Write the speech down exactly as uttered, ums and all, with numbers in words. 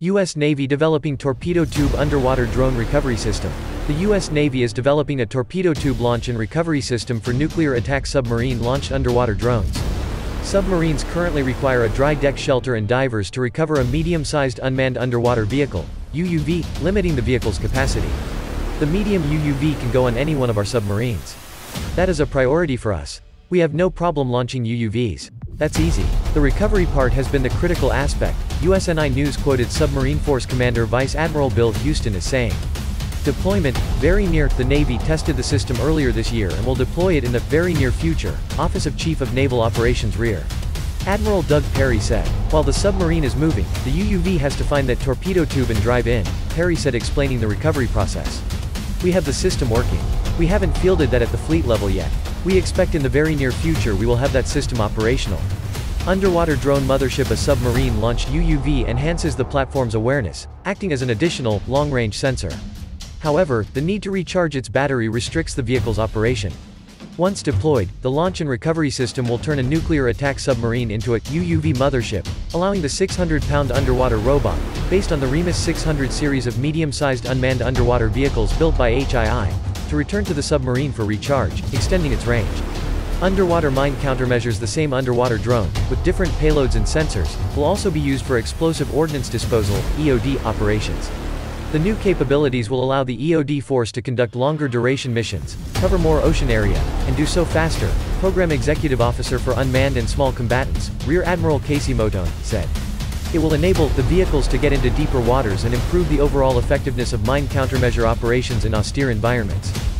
U S Navy developing Torpedo-Tube underwater drone recovery system. The U S Navy is developing a torpedo-tube launch and recovery system for nuclear attack submarine-launched underwater drones. Submarines currently require a dry deck shelter and divers to recover a medium-sized unmanned underwater vehicle, U U V, limiting the vehicle's capacity. The Medium U U V can go on any one of our submarines. That is a priority for us. We have no problem launching U U Vs. That's easy. The recovery part has been the critical aspect, U S N I News quoted Submarine Force Commander Vice Admiral Bill Houston as saying. Deployment, very near. The Navy tested the system earlier this year and will deploy it in the very near future, Office of Chief of Naval Operations Rear Admiral Doug Perry said. While the submarine is moving, the U U V has to find that torpedo tube and drive in, Perry said, explaining the recovery process. We have the system working. We haven't fielded that at the fleet level yet. We expect in the very near future we will have that system operational. Underwater drone mothership. A submarine-launched U U V enhances the platform's awareness, acting as an additional, long-range sensor. However, the need to recharge its battery restricts the vehicle's operation. Once deployed, the launch and recovery system will turn a nuclear attack submarine into a U U V mothership, allowing the six hundred pound underwater robot, based on the REMUS six hundred series of medium-sized unmanned underwater vehicles built by H I I, to return to the submarine for recharge, extending its range. Underwater mine countermeasures. The same underwater drone, with different payloads and sensors, will also be used for explosive ordnance disposal, E O D, operations. The new capabilities will allow the E O D force to conduct longer duration missions, cover more ocean area, and do so faster, Program Executive Officer for Unmanned and Small Combatants, Rear Admiral Casey Motone, said. It will enable the vehicles to get into deeper waters and improve the overall effectiveness of mine countermeasure operations in austere environments.